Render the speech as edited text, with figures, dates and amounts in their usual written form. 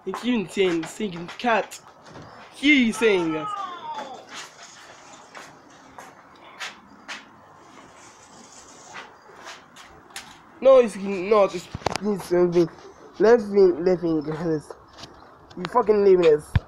It's you insane, singing cat. Hear you saying that. No, it's not. It's something. Left wing, guys. You fucking laziness.